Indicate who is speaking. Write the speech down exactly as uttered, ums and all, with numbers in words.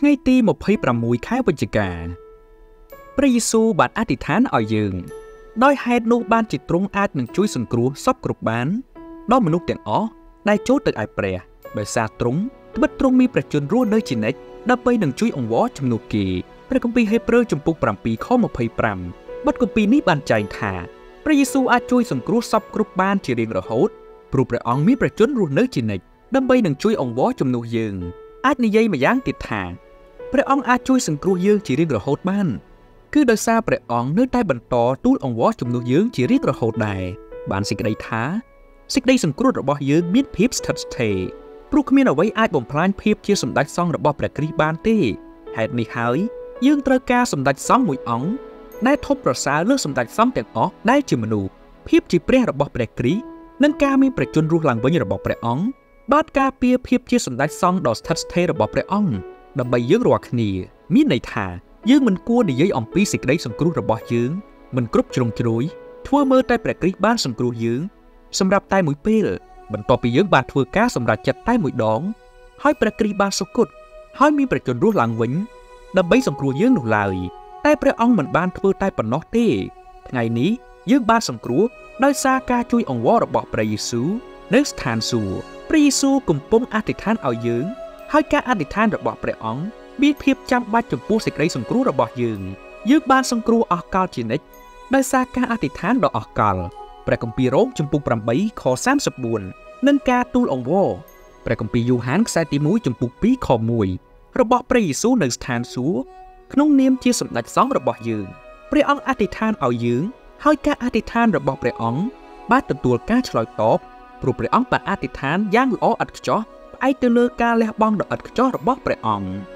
Speaker 1: ថ្ងៃទីម្ភៃប្រាំមួយខែវិច្ឆិកាព្រះយេស៊ូវបានអធិដ្ឋានឲ្យយើងដោយហេតុនោះបានជាទ្រង់អាចនឹងជួយសង្គ្រោះសពគ្រប់បានដល់មនុស្សទាំងអស់ដែលចូលទៅឯព្រះដោយសារទ្រង់ត្បិតទ្រង់មានព្រះជន្មរស់នៅជានិច្ចដើម្បីនឹងជួយអង្វរជំនួសគេព្រះគម្ពីរហេព្រើរចំពុកប្រាំពីរខម្ភៃប្រាំបទគម្ពីរនេះបានចែងថាព្រះយេស៊ូវអាចជួយសង្គ្រោះសពគ្រប់បានជារៀងរហូតព្រោះព្រះអង្គមានព្រះជន្មរស់នៅជានិច្ចដើម្បីនឹងជួយអង្វរជំនួសយើងអាចនិយាយម្យ៉ាងទៀតថាព្រះអង្គអាចជួយសង្គ្រោះយើងជារៀងរហូតបានគឺដោយសារព្រះអង្គនៅតែបន្តទូលអង្វរជំនួសយើងជារៀងរហូតដែរបានសេចក្តីថាសេចក្តីសង្គ្រោះរបស់យើងមានភាពស្ថិតស្ថេរព្រោះគ្មានអ្វីអាចបំផ្លាញភាពជាសម្ដេចសង្ឃរបស់ព្រះគ្រីស្ទបានទេហេតុនេះហើយយើងត្រូវការសម្ដេចសង្ឃមួយអង្គដែលធំប្រសើរលើសសម្ដេចសង្ឃទាំងអស់ដែលជាមនុស្សភាពជាព្រះរបស់ព្រះគ្រីស្ទនិងការមានព្រះជន្មរស់ឡើងវិញរបស់ព្រះអង្គបានការពារភាពជាសម្ដេចសង្ឃដ៏ស្ថិតស្ថេររបស់ព្រះអង្គដើម្បីយើងរាល់គ្នាមានន័យថាយើងមិនគួរនិយាយអំពីសេចក្តីសង្គ្រោះរបស់យើងមិនគ្រប់ជ្រុងជ្រោយធ្វើមើលតែព្រះគ្រីស្ទបានសង្គ្រោះយើងសម្រាប់តែមួយពេលបន្ទាប់ពីយើងបានធ្វើការសម្រេចចិត្តតែមួយដងហើយព្រះគ្រីស្ទបានសុគតហើយមានព្រះជន្មរស់ឡើងវិញដើម្បីសង្គ្រោះយើងនោះឡើយតែព្រះអង្គមិនបានធ្វើតែប៉ុណ្ណោះទេថ្ងៃនេះយើងបានសង្គ្រោះដោយសារការជួយអង្វររបស់ព្រះយេស៊ូវនៅស្ថានសួគ៌ព្រះយេស៊ូវកំពុងអធិដ្ឋានឲ្យយើងហើយការអធិដ្ឋានរបស់ព្រះអង្គមានភាពចាំបាច់ចំពោះសេចក្តីសង្គ្រោះរបស់យើងយើងបានសង្គ្រោះអស់កលជានិច្ចដោយសារការអធិដ្ឋានដ៏អស់កលព្រះគម្ពីររ៉ូមចំពុកប្រាំបីខសាមសិបបួននិងការទូលអង្វរព្រះគម្ពីរយូហានខ្សែទីមួយចំពុកពីរខមួយរបស់ព្រះយេស៊ូវនៅស្ថានសួគ៌ក្នុងនាមជាសម្ដេចសង្ឃរបស់យើងព្រះអង្គអធិដ្ឋានឲ្យយើងហើយការអធិដ្ឋានរបស់ព្រះអង្គបានទទួលការឆ្លើយតបព្រោះព្រះអង្គបានអធិដ្ឋានយ៉ាងល្អឥតខ្ចោះផ្អែកទៅលើការលះបង់ដ៏ឥតខ្ចោះរបស់ព្រះអង្គ